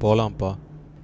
போலாம்ப்பா.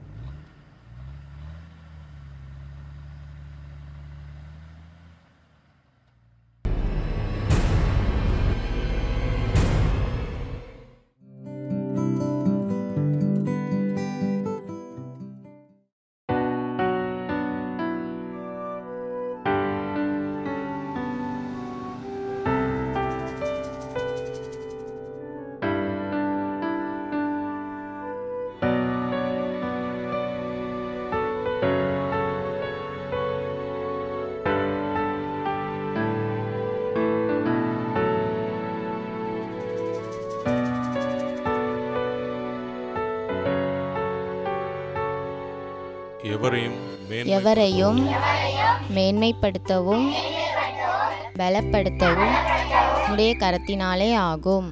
எவரையும் மேன்மைப்படுத்தவும் பலப்படுத்தவும் உடைய கரத்தினாலே ஆகும்.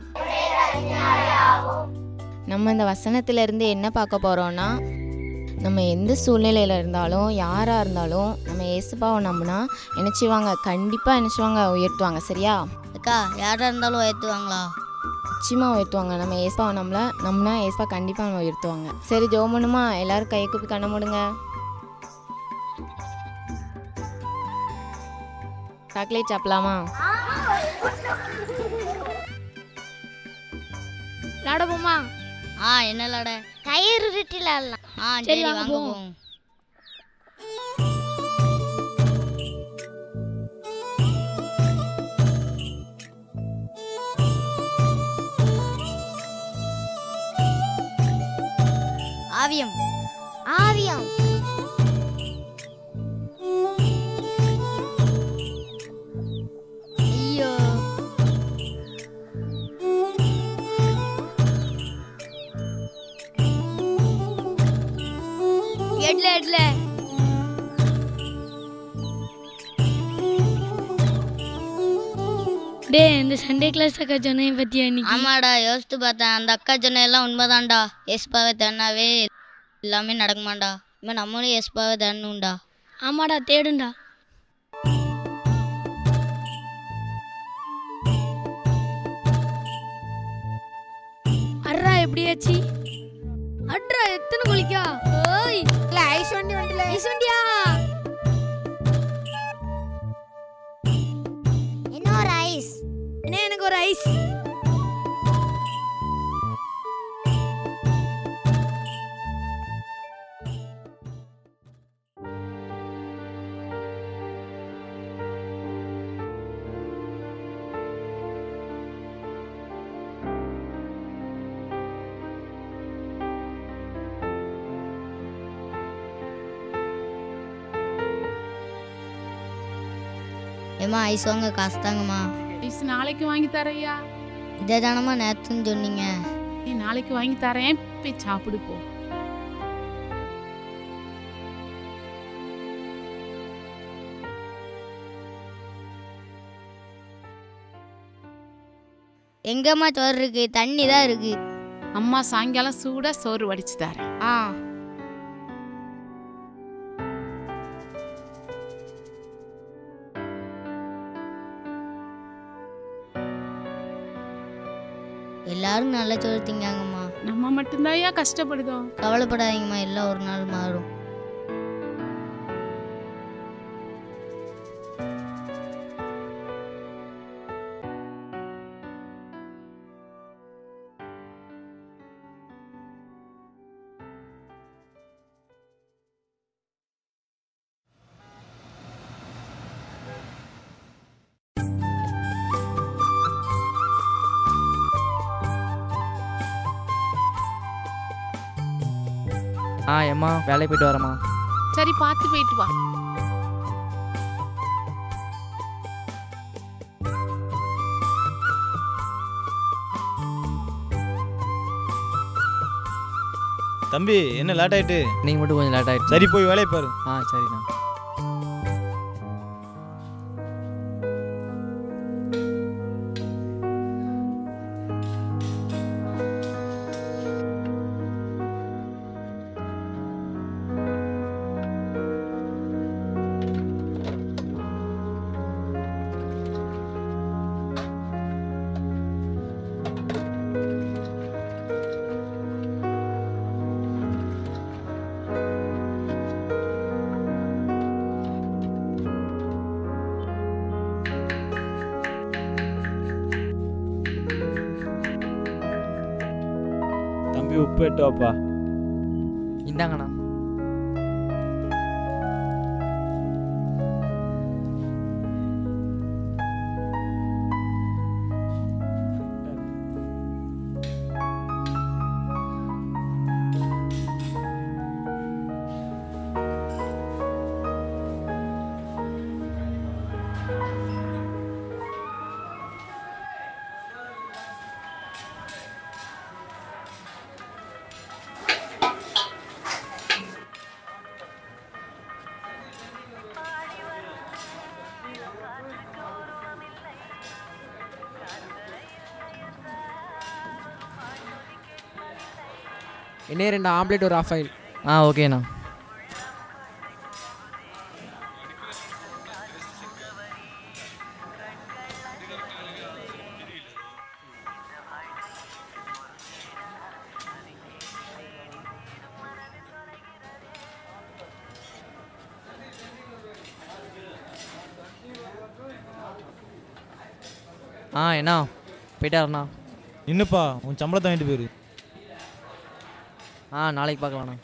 நம்ம இந்த வசனத்திலிருந்து என்ன பார்க்க போகிறோன்னா, நம்ம எந்த சூழ்நிலையில் இருந்தாலும் யாராக இருந்தாலும் நம்ம ஏசுப்பாவை நம்பினா நினச்சிவாங்க, கண்டிப்பாக நினச்சிவாங்க உயர்த்துவாங்க. சரியா அக்கா? யாராக இருந்தாலும் உயர்த்துவாங்களா? நிச்சயமாக உயர்த்துவாங்க. நம்ம ஏசுப்பாவை நம்பினா ஏசுப்பா கண்டிப்பாக நம்ம உயர்த்துவாங்க. சரி, ஜெபம் பண்ணுமா? எல்லோரும் கையை கூப்பி கண்ண மூடுங்க. சாக்லேட் சாப்பிடலாமா? விளாடுவோமா? என்ன விளாட? கயிறு உருட்டி விளாடலாம். சரி வாங்க போவோம். ஆவியம் ஆவியம் ஐயோ, எட்ல எட்ல டே, இந்த சண்டே கிளாஸ் அக்கா சொன்ன பத்தியா? ஆமாடா, யோசித்து பார்த்தேன். அந்த அக்கா சொன்ன எல்லாம் உண்மைதான்டா. ஏசுப்பாவை தேடினாவே எல்லாமே நடக்குமாண்டா. இனிமேல் நம்மளும் ஏசுப்பாவை தேடணும்டா. ஆமாடா, தேடுண்டா. அட்ரா எப்படியாச்சு? அட்ரா எத்தனை குளிக்கா? ஓய் இல்ல, ஐஸ் வண்டி வண்டில. ஐஸ் வண்டியா? என்ன ஒரு ஐஸ்? என்ன எனக்கு ஒரு ஐஸ்? ஏமா ஐஸ் வாங்க காசு தாங்கம்மா. ஐஸ் நாளைக்கு வாங்கி தரையா? இதை தானம்மா நேற்றுன்னு சொன்னீங்க. நீ நாளைக்கு வாங்கி தரேன், போய் சாப்பிடு போ. எங்கம்மா சோறு இருக்கு? தண்ணி தான் இருக்கு. அம்மா சாயங்காலம் சூடா சோறு வடிச்சு தரேன். எல்லாரும் நல்ல சோறு திங்காங்கம்மா. நம்ம மட்டும்தான் கஷ்டப்படுதோம். கவலைப்படாதீங்கம்மா, எல்லாம் ஒரு நாள் மாறும். ஏம்மா வேலைக்கு போயிட்டு வரேம்மா. சரி, பார்த்து போயிட்டு வா. தம்பி, என்ன லேட் ஆயிட்டு? நீங்கள் மட்டும் கொஞ்சம் லேட் ஆயிடுச்சு. சரி, போய் வேலையை பாரு. சரிண்ணா. போயிட்டு வாப்பா. இந்தாங்கண்ணா. இன்னே 2 ஆம்லேட் ஒரு ஆஃப் ஆயில். ஓகேண்ணா. என்ன போயிட்டாருண்ணா. இன்னுப்பா உன் சம்பளத்தை வாங்கிட்டு போயிரு. நாளைக்கு பார்க்கலாண்ணா.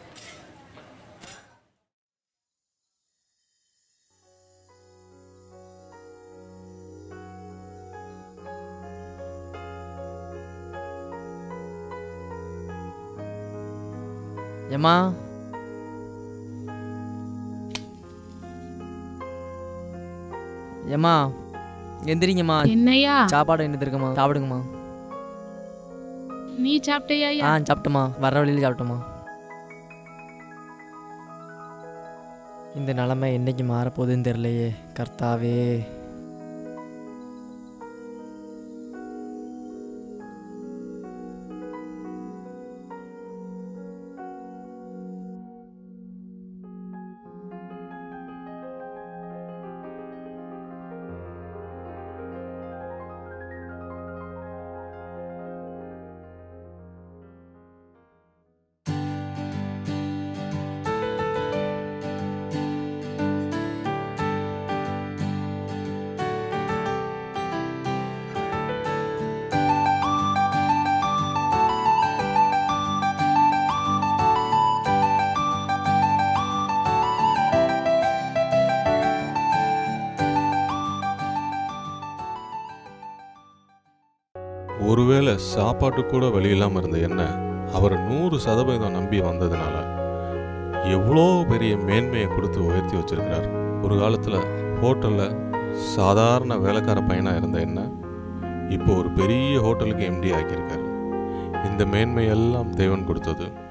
ஏம்மா ஏம்மா எந்திரிங்கம்மா. என்னையா? சாப்பாடு என்ன இருக்குமா, சாப்பிடுங்கம்மா. நீ சாப்பிட்டியா? சாப்பிட்டோமா, வர வழியில் சாப்பிட்டோமா. இந்த நிலைமை என்னைக்கு மாறப்போகுதுன்னு தெரியலையே கர்த்தாவே. ஒருவேளை சாப்பாட்டு கூட வழி இல்லாமல் இருந்த என்ன அவர் 100% நம்பி வந்ததுனால எவ்வளோ பெரிய மேன்மையை கொடுத்து உயர்த்தி வச்சிருக்கிறார். ஒரு காலத்தில் ஹோட்டலில் சாதாரண வேலைக்கார பையனாக இருந்த என்ன இப்போ ஒரு பெரிய ஹோட்டலுக்கு எம்டி ஆக்கியிருக்காரு. இந்த மேன்மையெல்லாம் தேவன் கொடுத்தது.